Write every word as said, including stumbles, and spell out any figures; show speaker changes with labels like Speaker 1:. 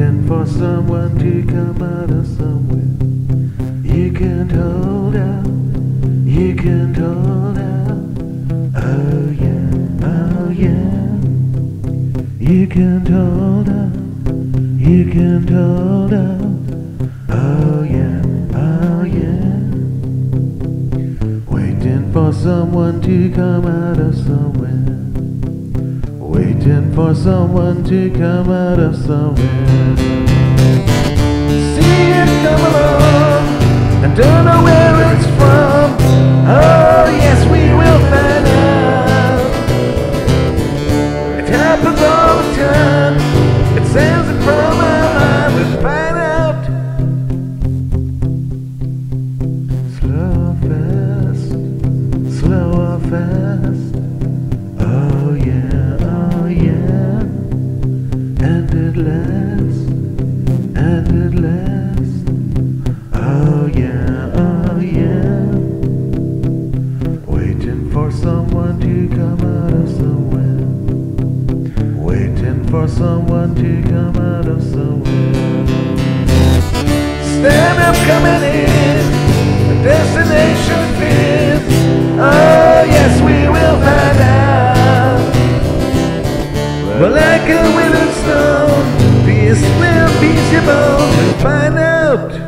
Speaker 1: waiting for someone to come out of somewhere. You can't hold out, you can't hold out. Oh yeah, oh yeah. You can't hold out, you can't hold out. Oh yeah, oh yeah. Waiting for someone to come out of somewhere. Waiting for someone to come out of somewhere. See it come along, and don't know where it's from. Oh yes, we will find out. It happens all the time. It sounds it from our mind. We'll find out. Slow or fast, slow or fast. Oh yeah, oh yeah. And at last, and at last. Oh yeah, oh yeah. Waiting for someone to come out of somewhere. Waiting for someone to come out of somewhere. Stand up coming in, the destination is. Oh yes, we will find out. But like a withered stone, piece will piece your bone, we'll find out.